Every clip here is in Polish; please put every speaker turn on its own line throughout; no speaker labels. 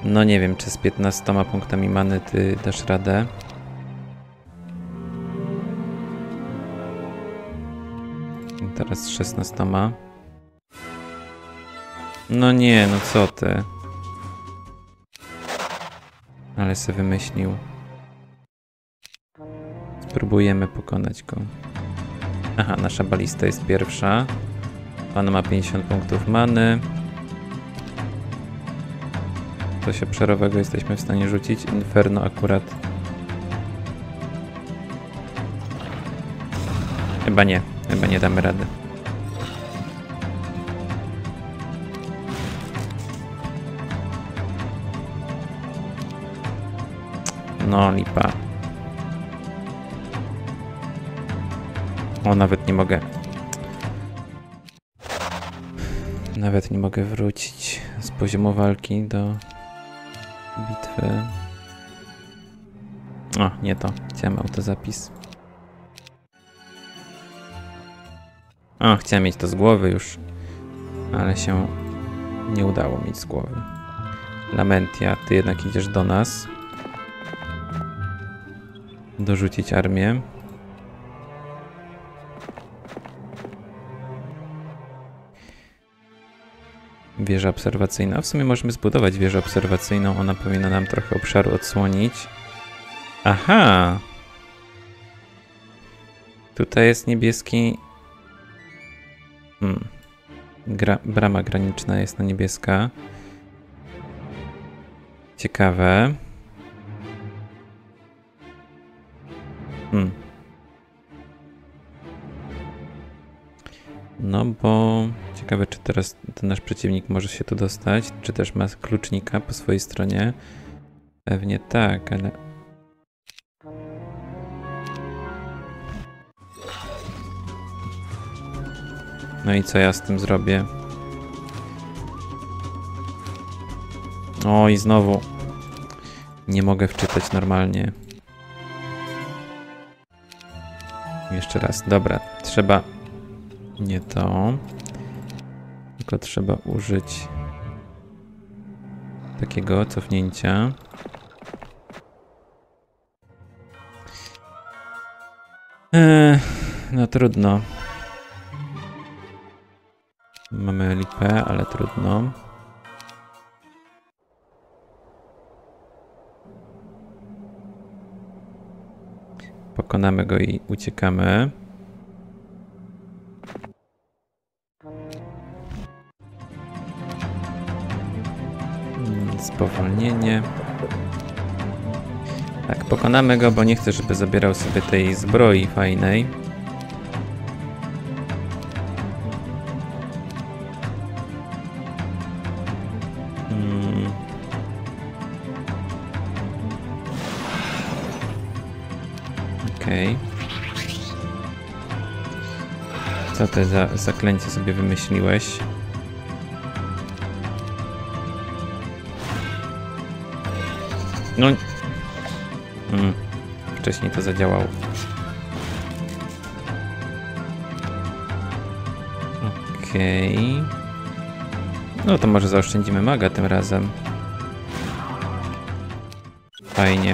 No nie wiem, czy z 15 punktami many ty dasz radę. I teraz z 16. No nie, no co ty. Ale se wymyślił. Spróbujemy pokonać go. Aha, nasza balista jest pierwsza. Pan ma 50 punktów many. Coś obszarowego jesteśmy w stanie rzucić. Inferno akurat. Chyba nie damy rady. No lipa. O, nawet nie mogę. Nawet nie mogę wrócić z poziomu walki do bitwy. O, nie to. Chciałem autozapis. O, chciałem mieć to z głowy już, ale się nie udało mieć z głowy. Lamentia, ty jednak idziesz do nas. Dorzucić armię. Wieża obserwacyjna. W sumie możemy zbudować wieżę obserwacyjną. Ona powinna nam trochę obszaru odsłonić. Aha! Tutaj jest niebieski... Brama graniczna jest na niebieska. Ciekawe. No bo... Ciekawe, czy teraz ten nasz przeciwnik może się tu dostać, czy też ma klucznika po swojej stronie. Pewnie tak, ale... No i co ja z tym zrobię? O, i znowu nie mogę wczytać normalnie. Jeszcze raz. Dobra, trzeba... Nie to. Tylko trzeba użyć takiego cofnięcia. No trudno. Mamy lipę, ale trudno. Pokonamy go i uciekamy. Spowolnienie. Tak, pokonamy go, bo nie chcę, żeby zabierał sobie tej zbroi fajnej. Okej. Co ty za zaklęcie sobie wymyśliłeś? No. Wcześniej to zadziałało. Okej. No to może zaoszczędzimy maga tym razem. Fajnie.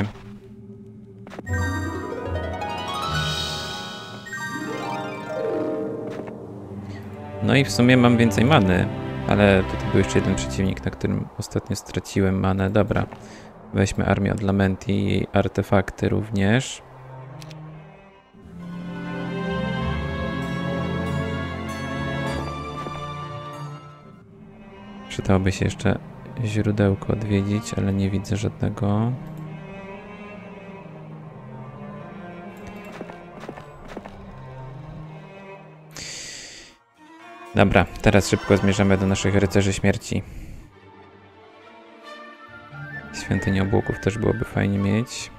No i w sumie mam więcej many, ale tutaj był jeszcze jeden przeciwnik, na którym ostatnio straciłem manę. Dobra. Weźmy armię od Lamentii i jej artefakty również. Przydałoby się jeszcze źródełko odwiedzić, ale nie widzę żadnego. Dobra, teraz szybko zmierzamy do naszych rycerzy śmierci. Świątynię obłoków też byłoby fajnie mieć.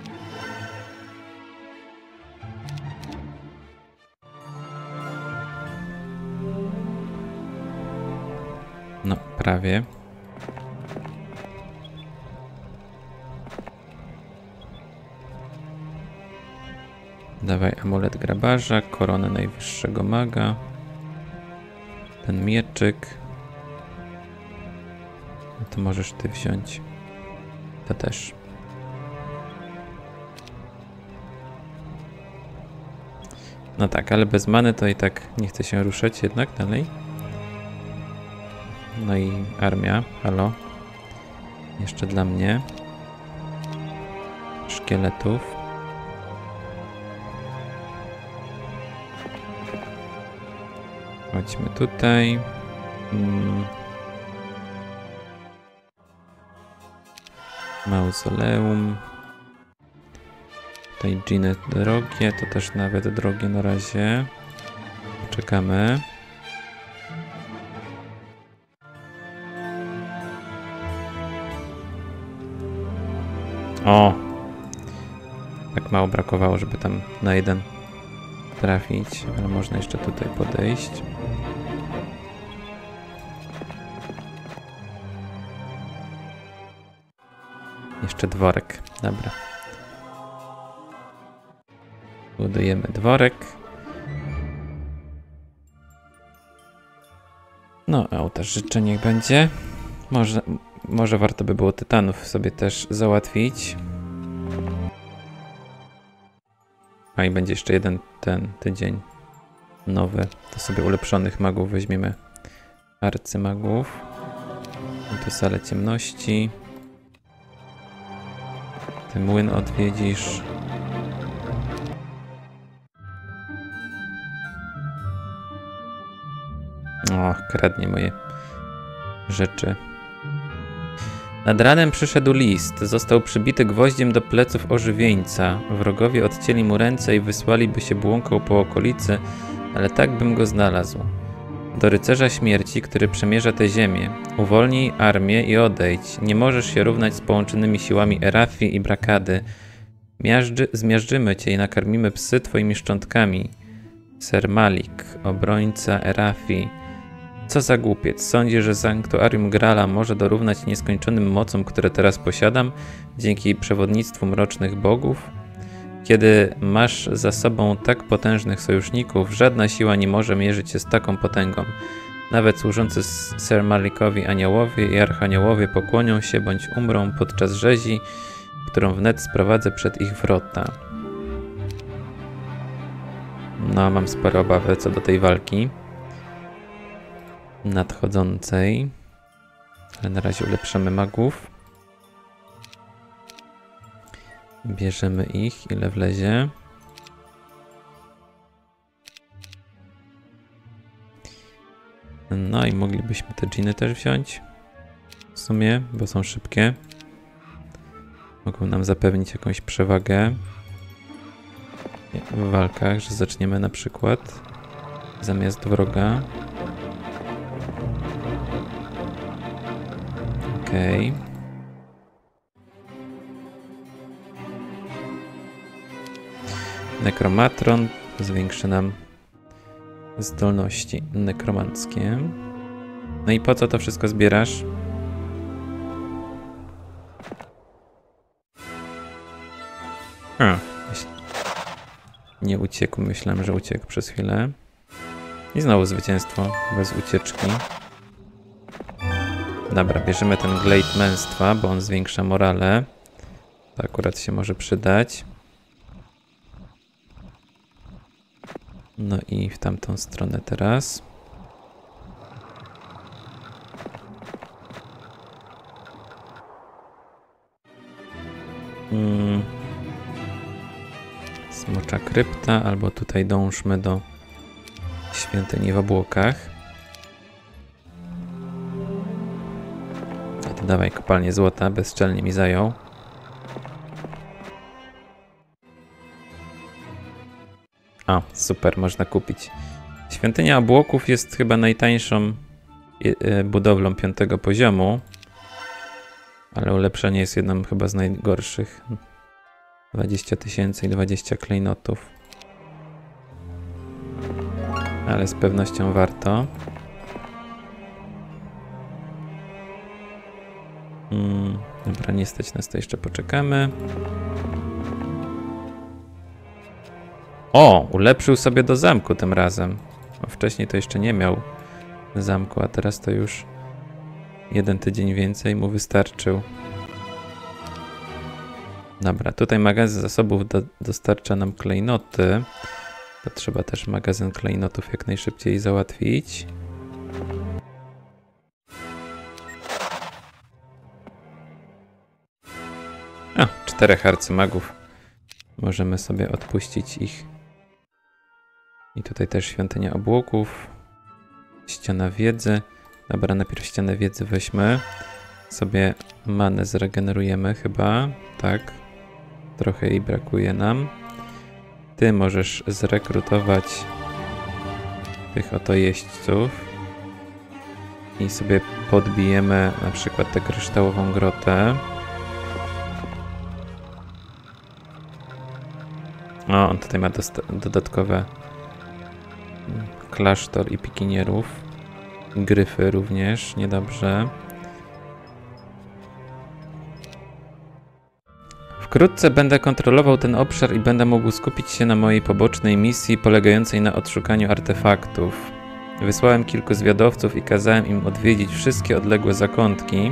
No, prawie. Dawaj amulet grabarza, koronę najwyższego maga. Ten mieczyk. No to możesz ty wziąć. To też. No tak, ale bez many to i tak nie chce się ruszać jednak dalej. No i armia, halo. Jeszcze dla mnie. Szkieletów. Chodźmy tutaj. Mauzoleum. Tutaj dżiny drogie, to też nawet drogie na razie. Czekamy. O! Tak mało brakowało, żeby tam na jeden trafić, ale można jeszcze tutaj podejść. Jeszcze dworek, dobra. Budujemy dworek. No, ołtarz życzeń niech będzie. Może warto by było tytanów sobie też załatwić. A i będzie jeszcze jeden tydzień nowy. To sobie ulepszonych magów weźmiemy. Arcymagów. I tu salę ciemności. Ty młyn odwiedzisz. O, kradnie moje rzeczy. Nad ranem przyszedł list. Został przybity gwoździem do pleców ożywieńca. Wrogowie odcięli mu ręce i wysłaliby się błąkał po okolicy, ale tak bym go znalazł. Do rycerza śmierci, który przemierza tę ziemię. Uwolnij armię i odejdź. Nie możesz się równać z połączonymi siłami Erafii i Brakady. Zmiażdżymy cię i nakarmimy psy twoimi szczątkami. Ser Malik, obrońca Erafii. Co za głupiec. Sądzi, że sanktuarium Grala może dorównać nieskończonym mocom, które teraz posiadam, dzięki przewodnictwu mrocznych bogów? Kiedy masz za sobą tak potężnych sojuszników, żadna siła nie może mierzyć się z taką potęgą. Nawet służący Ser Malikowi aniołowie i archaniołowie pokłonią się bądź umrą podczas rzezi, którą wnet sprowadzę przed ich wrota. No, mam spore obawy co do tej walki nadchodzącej, ale na razie ulepszamy magów. Bierzemy ich, ile wlezie. No i moglibyśmy te dżiny też wziąć. W sumie, bo są szybkie. Mogą nam zapewnić jakąś przewagę w walkach, że zaczniemy na przykład zamiast wroga. Okej. Nekromatron zwiększy nam zdolności nekromanckie. No i po co to wszystko zbierasz? Nie uciekł, myślałem, że uciekł przez chwilę. I znowu zwycięstwo bez ucieczki. Dobra, bierzemy ten glejt męstwa, bo on zwiększa morale. To akurat się może przydać. No i w tamtą stronę teraz. Smocza krypta, albo tutaj dążmy do świątyni w obłokach. A to dawaj kopalnię złota, bezczelnie mi zajął. O, super, można kupić. Świątynia obłoków jest chyba najtańszą budowlą 5. poziomu. Ale ulepszenie jest jedną chyba z najgorszych. 20 000 i 20 klejnotów. Ale z pewnością warto. Dobra, nie stać nas, to jeszcze poczekamy. O! Ulepszył sobie do zamku tym razem. Bo wcześniej to jeszcze nie miał zamku, a teraz to już 1 tydzień więcej mu wystarczył. Dobra, tutaj magazyn zasobów dostarcza nam klejnoty. To trzeba też magazyn klejnotów jak najszybciej załatwić. O, 4 arcymagów. Możemy sobie odpuścić ich. I tutaj też świątynia obłoków. Ściana wiedzy. Dobra, najpierw ścianę wiedzy weźmy. Sobie manę zregenerujemy chyba. Tak. Trochę jej brakuje nam. Ty możesz zrekrutować tych oto jeźdźców. I sobie podbijemy na przykład tę kryształową grotę. O, on tutaj ma dodatkowe klasztor i pikinierów. Gryfy również, niedobrze. Wkrótce będę kontrolował ten obszar i będę mógł skupić się na mojej pobocznej misji polegającej na odszukaniu artefaktów. Wysłałem kilku zwiadowców i kazałem im odwiedzić wszystkie odległe zakątki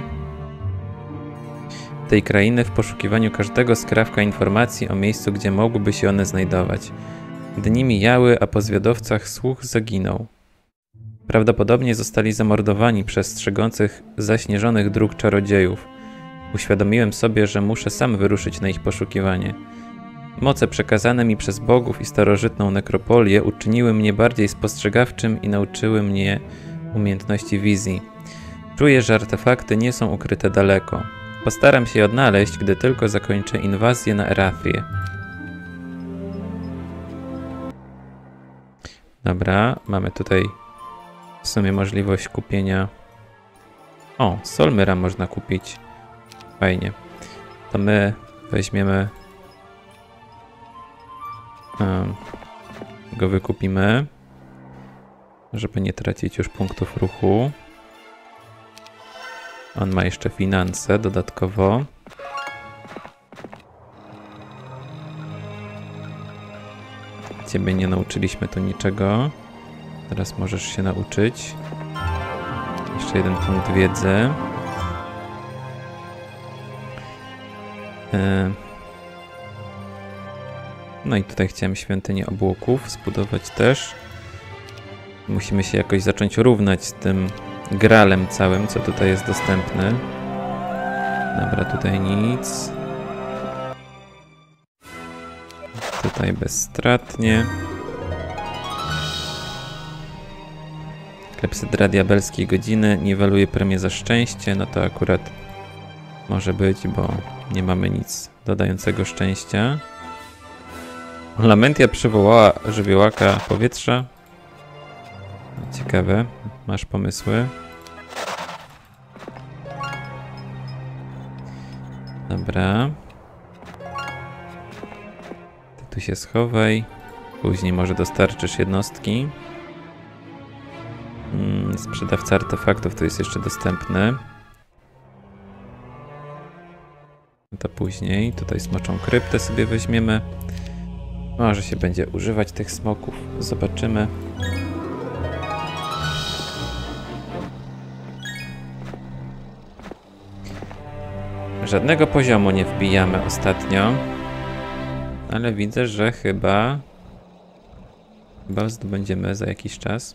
tej krainy w poszukiwaniu każdego skrawka informacji o miejscu, gdzie mogłyby się one znajdować. Dni mijały, a po zwiadowcach słuch zaginął. Prawdopodobnie zostali zamordowani przez strzegących zaśnieżonych dróg czarodziejów. Uświadomiłem sobie, że muszę sam wyruszyć na ich poszukiwanie. Moce przekazane mi przez bogów i starożytną nekropolię uczyniły mnie bardziej spostrzegawczym i nauczyły mnie umiejętności wizji. Czuję, że artefakty nie są ukryte daleko. Postaram się je odnaleźć, gdy tylko zakończę inwazję na Erathię. Dobra, mamy tutaj w sumie możliwość kupienia... O, Solmyra można kupić. Fajnie. To my weźmiemy... go wykupimy, żeby nie tracić już punktów ruchu. On ma jeszcze finanse dodatkowo. Ciebie nie nauczyliśmy tu niczego. Teraz możesz się nauczyć. Jeszcze 1 punkt wiedzy. No i tutaj chciałem świątynię obłoków zbudować też. Musimy się jakoś zacząć równać z tym gralem całym, co tutaj jest dostępny. Dobra, tutaj nic. Tutaj bezstratnie. Klepsydra diabelskiej godziny niweluje premię za szczęście. No to akurat może być, bo nie mamy nic dodającego szczęścia. Lamentia przywołała żywiołaka powietrza. Ciekawe. Masz pomysły? Dobra. Ty tu się schowaj. Później może dostarczysz jednostki. Sprzedawca artefaktów tu jest jeszcze dostępny. To później. Tutaj smoczą kryptę sobie weźmiemy. Może się będzie używać tych smoków. Zobaczymy. Żadnego poziomu nie wbijamy ostatnio. Ale widzę, że chyba zdobędziemy za jakiś czas.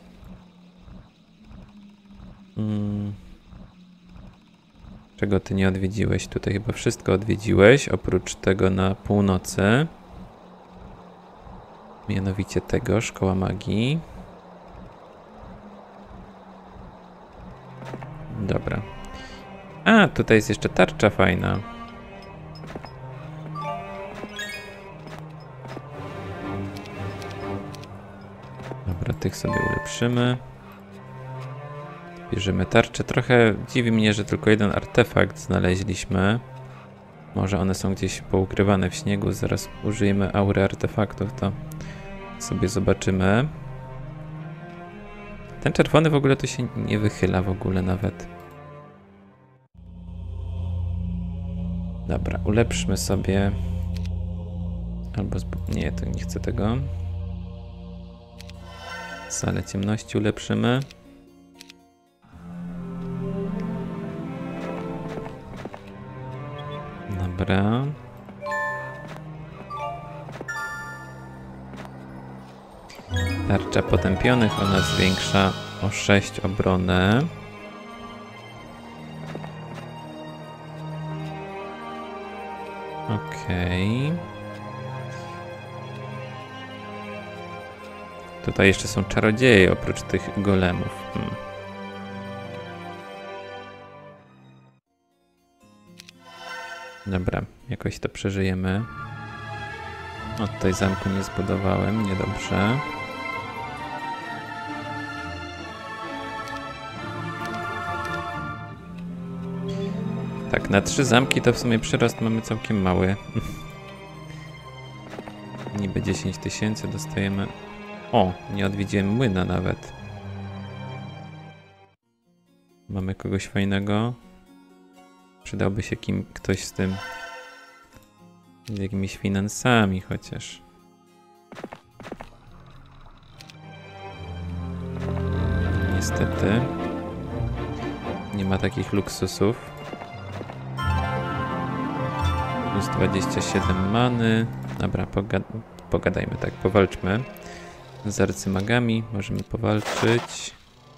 Czego ty nie odwiedziłeś? Tutaj chyba wszystko odwiedziłeś, oprócz tego na północy. Mianowicie tego, Szkoła Magii. Dobra. A, tutaj jest jeszcze tarcza fajna. Dobra, tych sobie ulepszymy. Bierzemy tarczę. Trochę dziwi mnie, że tylko 1 artefakt znaleźliśmy. Może one są gdzieś poukrywane w śniegu. Zaraz użyjemy aury artefaktów, to sobie zobaczymy. Ten czerwony w ogóle to się nie wychyla w ogóle nawet. Dobra, ulepszmy sobie. Albo nie, to nie chcę tego. Salę ciemności ulepszymy. Dobra. Tarcza potępionych, ona zwiększa o 6 obronę. Okej. Tutaj jeszcze są czarodzieje oprócz tych golemów. Dobra, jakoś to przeżyjemy. O, tutaj zamku nie zbudowałem, niedobrze. Tak, na 3 zamki to w sumie przyrost mamy całkiem mały. Niby 10 000 dostajemy. O, nie odwiedziłem młyna nawet. Mamy kogoś fajnego. Przydałby się ktoś z tym. Z jakimiś finansami chociaż. Niestety. Nie ma takich luksusów. Plus 27 many. Dobra, pogadajmy tak, powalczmy. Z arcymagami możemy powalczyć.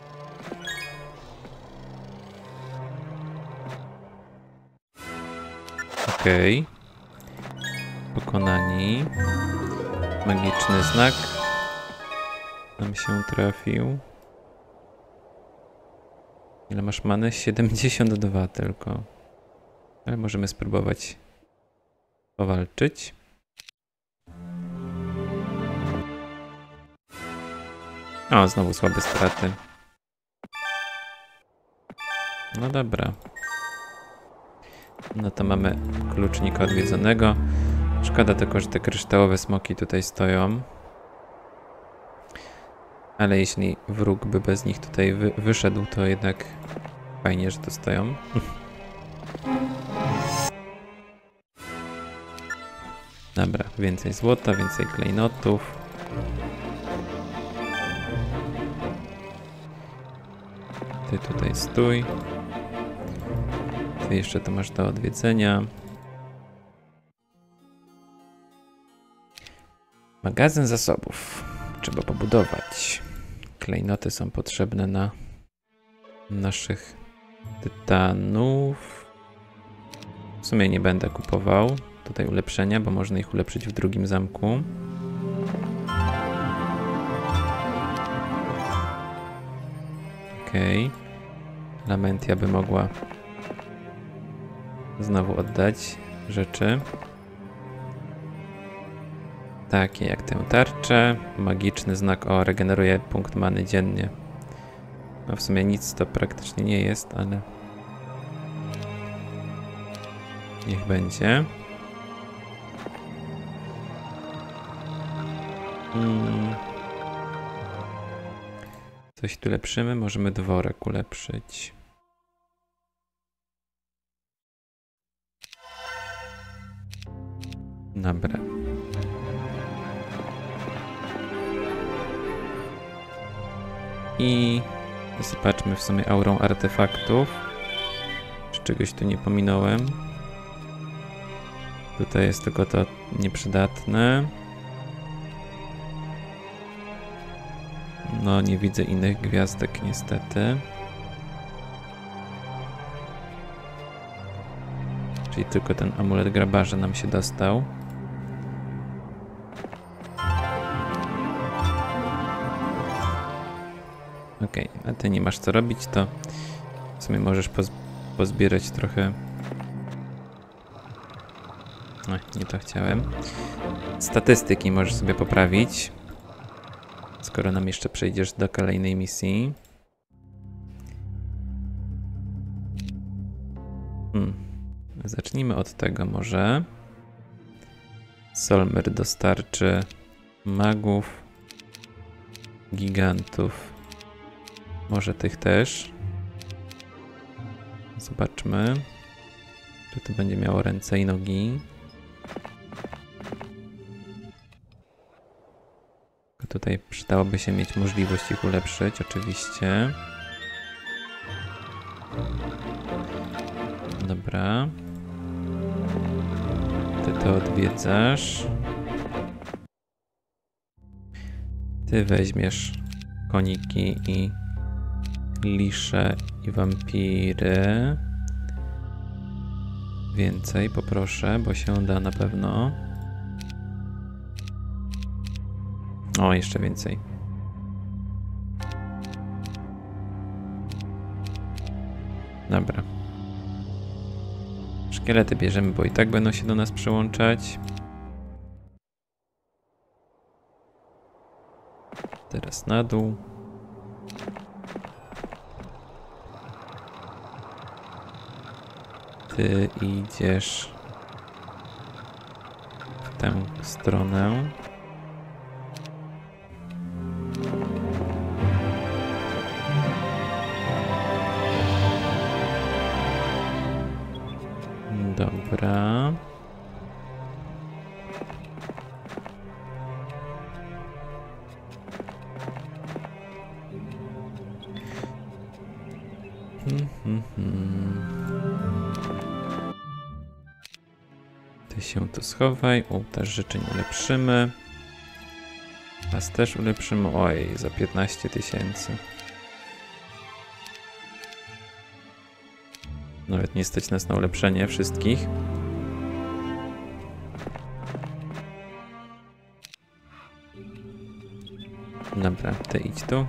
Okej. Pokonani. Magiczny znak nam się trafił. Ile masz many? 72 tylko. Ale możemy spróbować powalczyć. O, znowu słabe straty. No dobra. No to mamy klucznika odwiedzonego. Szkoda tylko, że te kryształowe smoki tutaj stoją. Ale jeśli wróg by bez nich tutaj wyszedł, to jednak fajnie, że tu stoją. Dobra, więcej złota, więcej klejnotów. Ty tutaj stój. Ty jeszcze to masz do odwiedzenia. Magazyn zasobów. Trzeba pobudować. Klejnoty są potrzebne na naszych tytanów. W sumie nie będę kupował tutaj ulepszenia, bo można ich ulepszyć w drugim zamku. Okej. Lamentia by mogła znowu oddać rzeczy. Takie jak tę tarczę. Magiczny znak regeneruje punkt many dziennie. No w sumie nic to praktycznie nie jest, ale niech będzie. Coś tu lepszymy? Możemy dworek ulepszyć. Dobra. I zobaczmy w sumie aurą artefaktów. Czy czegoś tu nie pominąłem? Tutaj jest tylko to nieprzydatne. No, nie widzę innych gwiazdek niestety. Czyli tylko ten amulet grabarza nam się dostał. Okej, a ty nie masz co robić, to w sumie możesz pozbierać trochę. O, nie to chciałem. Statystyki możesz sobie poprawić, skoro nam jeszcze przejdziesz do kolejnej misji. Zacznijmy od tego może. Solmer dostarczy magów, gigantów. Może tych też. Zobaczmy. Czy to będzie miało ręce i nogi. Tutaj przydałoby się mieć możliwość ich ulepszyć, oczywiście. Dobra. Ty to odwiedzasz. Ty weźmiesz koniki i lisze i wampiry. Więcej poproszę, bo się da na pewno. O, jeszcze więcej. Dobra. Szkielety bierzemy, bo i tak będą się do nas przyłączać. Teraz na dół. Ty idziesz w tę stronę. Dobra. Ty się tu schowaj. Ołtarz życzeń ulepszymy. Was też ulepszymy. Oj, za 15 000. Nawet nie stać nas na ulepszenie wszystkich. Dobra, ty idź tu.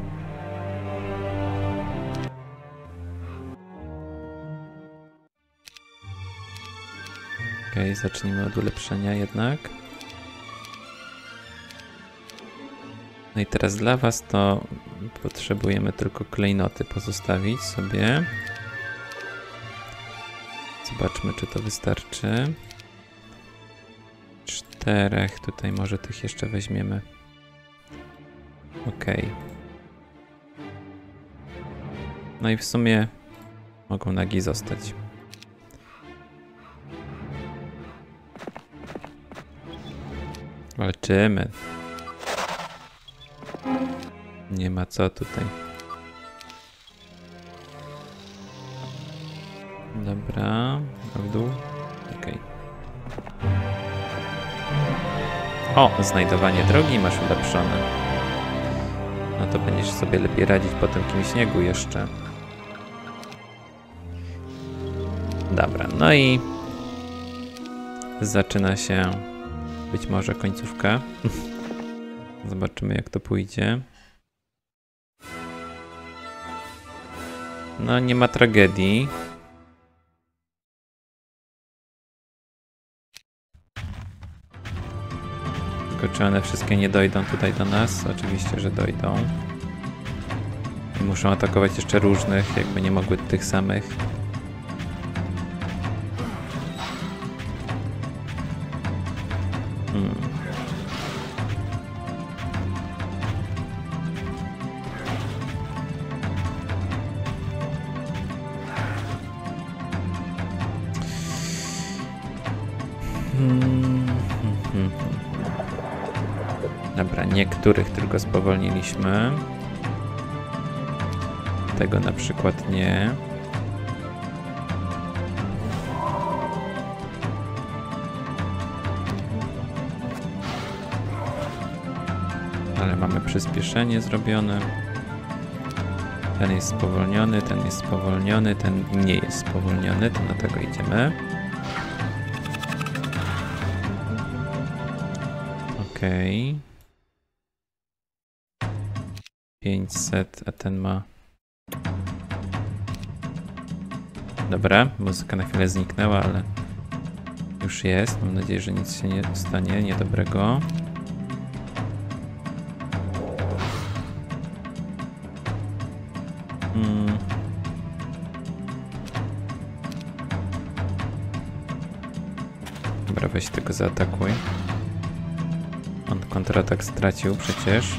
Okej, zacznijmy od ulepszenia jednak. No i teraz dla was to potrzebujemy tylko klejnoty pozostawić sobie. Zobaczmy, czy to wystarczy. 4, tutaj może tych jeszcze weźmiemy. Okej. No i w sumie mogą nagi zostać. Walczymy. Nie ma co tutaj. Dobra, w dół. Okej. O, znajdowanie drogi masz ulepszone. No to będziesz sobie lepiej radzić po tym śniegu jeszcze. Dobra, no i zaczyna się być może końcówka. Zobaczymy, jak to pójdzie. No, nie ma tragedii. Tylko czy one wszystkie nie dojdą tutaj do nas? Oczywiście, że dojdą. I muszą atakować jeszcze różnych, jakby nie mogły tych samych. Dobra, niektórych tylko spowolniliśmy. Tego na przykład nie. Ale mamy przyspieszenie zrobione. Ten jest spowolniony, ten jest spowolniony, ten nie jest spowolniony, to na tego idziemy. Okej. 500, a ten ma... Dobra, muzyka na chwilę zniknęła, ale już jest. Mam nadzieję, że nic się nie stanie niedobrego. Dobra, weź tego zaatakuj. On kontratak stracił przecież.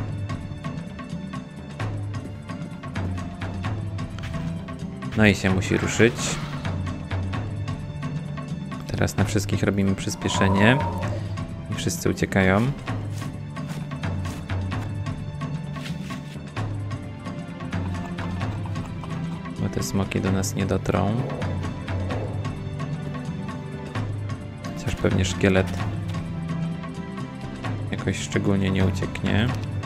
No i się musi ruszyć. Teraz na wszystkich robimy przyspieszenie. I wszyscy uciekają. Bo te smoki do nas nie dotrą. Chociaż pewnie szkielet jakoś szczególnie nie ucieknie.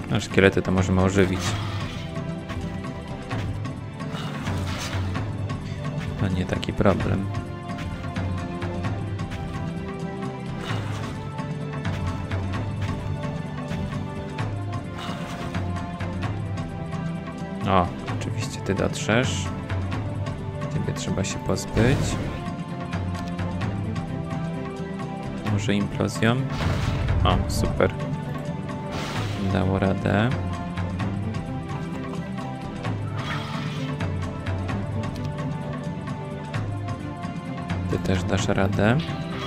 A szkielety to możemy ożywić. To nie taki problem. O, oczywiście ty dotrzesz. Ciebie trzeba się pozbyć. Może implozją? O, super. Dało radę. Ty też dasz radę.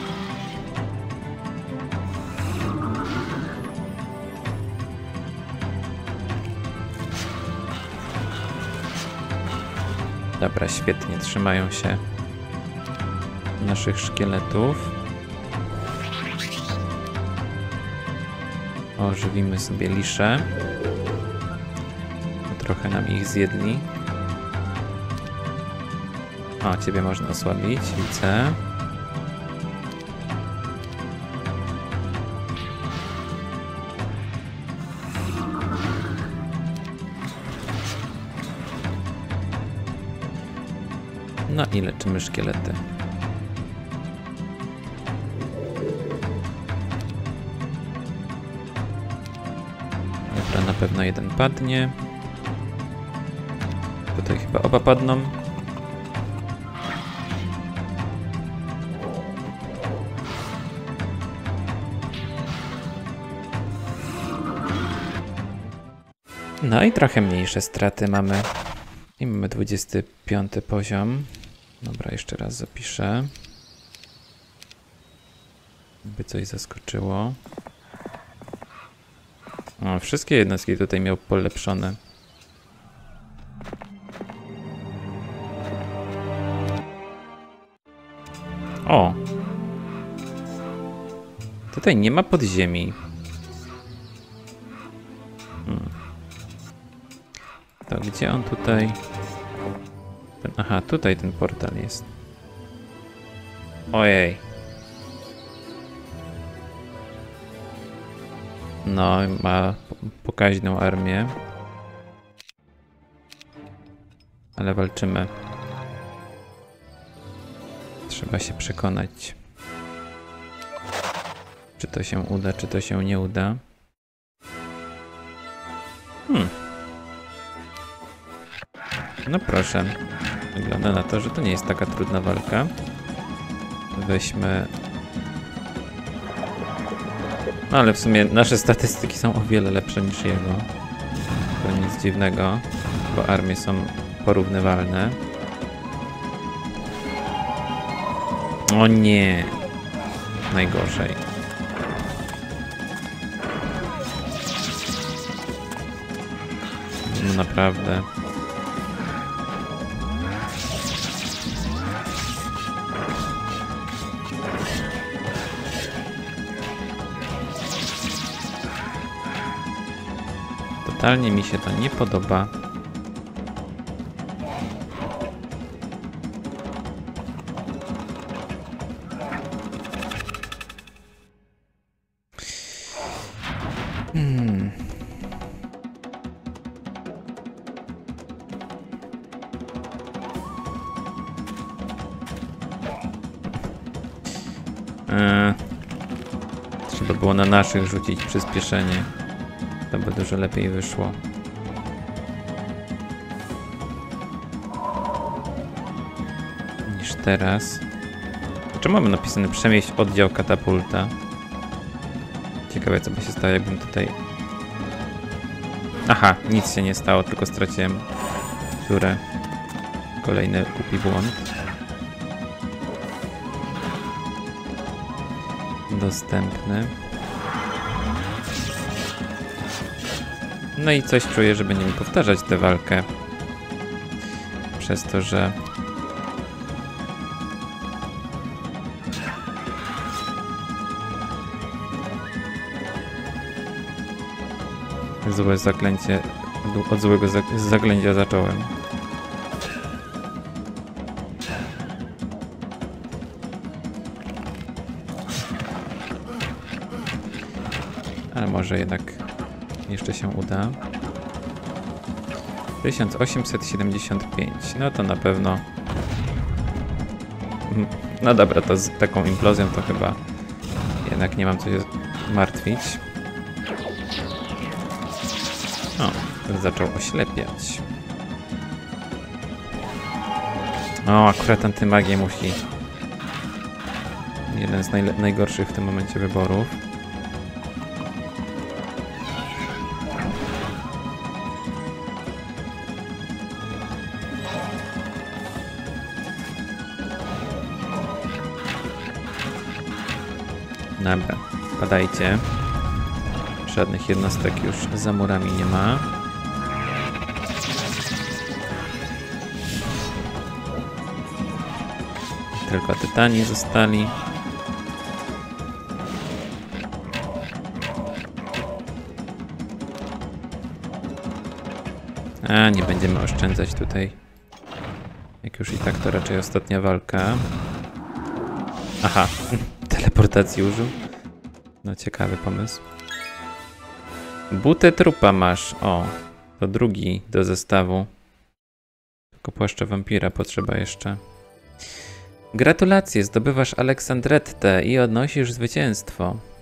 Dobra, świetnie, trzymają się naszych szkieletów. Ożywimy sobie lisze. Trochę nam ich zjedli. O, ciebie można osłabić, widzę. No i leczymy szkielety. Dobra, na pewno jeden padnie. Tutaj chyba oba padną. No i trochę mniejsze straty mamy. I mamy 25 poziom. Dobra, jeszcze raz zapiszę. By coś zaskoczyło. O, wszystkie jednostki tutaj miał polepszone. O! Tutaj nie ma podziemi. To gdzie on tutaj... Aha, tutaj ten portal jest. Ojej. No, ma pokaźną armię. Ale walczymy. Trzeba się przekonać. Czy to się uda, czy to się nie uda. No proszę. Wygląda na to, że to nie jest taka trudna walka. Weźmy... No ale w sumie nasze statystyki są o wiele lepsze niż jego. To nic dziwnego, bo armie są porównywalne. O nie! Najgorzej. No naprawdę. Totalnie mi się to nie podoba. Trzeba było na naszych rzucić przyspieszenie. To by dużo lepiej wyszło. Niż teraz. Czemu mamy napisane przemieść oddział katapulta? Ciekawe, co by się stało, jakbym tutaj... Aha, nic się nie stało, tylko straciłem turę. Kolejny głupi błąd. Dostępny. No i coś czuję, że będziemy powtarzać tę walkę. Przez to, że... Złe zaklęcie... Od złego zaklęcia zacząłem. Ale może jednak jeszcze się uda. 1875. No to na pewno... No dobra, to z taką implozją to chyba jednak nie mam co się martwić. O, zaczął oślepiać. O, akurat antymagię musi. Jeden z najgorszych w tym momencie wyborów. Dobra, padajcie. Żadnych jednostek już za murami nie ma. Tylko tytani zostali. A, nie będziemy oszczędzać tutaj. Jak już i tak to raczej ostatnia walka. Aha, teleportacji użył. No ciekawy pomysł. Butę trupa masz. O, to drugi do zestawu. Tylko płaszcza wampira potrzeba jeszcze. Gratulacje, zdobywasz Aleksandrettę i odnosisz zwycięstwo.